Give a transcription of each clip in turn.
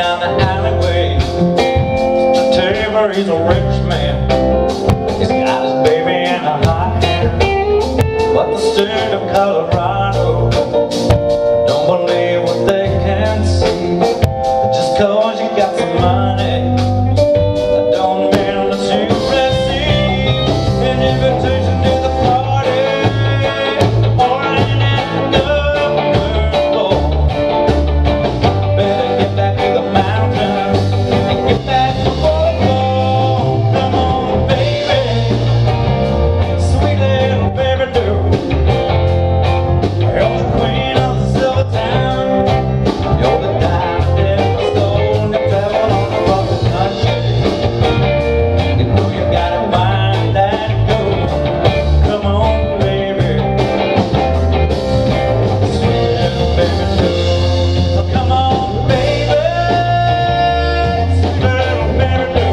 down the alleyway. Mr. Tabor, he's a rich man. He's got his baby in a hot hand. But the state of Colorado don't believe what they can see. Just cause you got some money, that don't mean that you receive an invitation to the party, or an afternoon ball. Better get back to the mountain and get back to volleyball. Come on, baby, sweet little baby, do. You're the queen of the silver town. You're the diamond in my soul. You travel on the rock of country. You know you gotta find that gold. Come on, baby, sweet little baby, do. Oh, come on, baby, sweet little baby, do.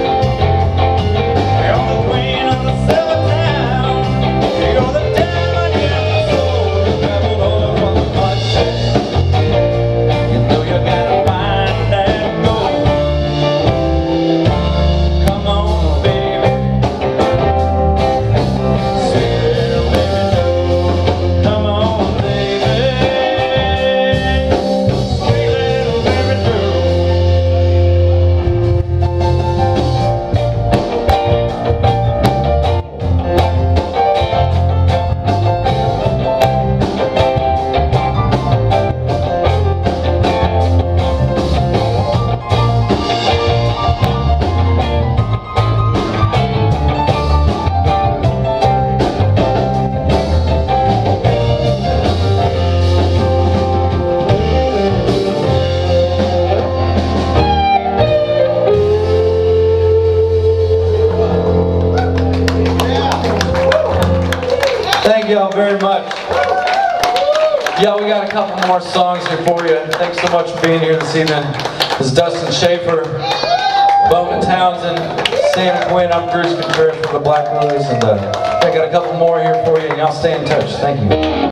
You're the queen of the silver town. You're the diamond in my soul. You traveled all over the country. You know you gotta find that gold. Come on, baby, sweet little baby, do. Come on, baby, sweet little baby, do. Thank y'all very much. Yeah, we got a couple more songs here for you. Thanks so much for being here this evening. This is Dustin Schaefer, Bowman Townsend, Sam Quinn. I'm Bruce Contreras from the Black Lilies, and I got a couple more here for you, and y'all stay in touch. Thank you.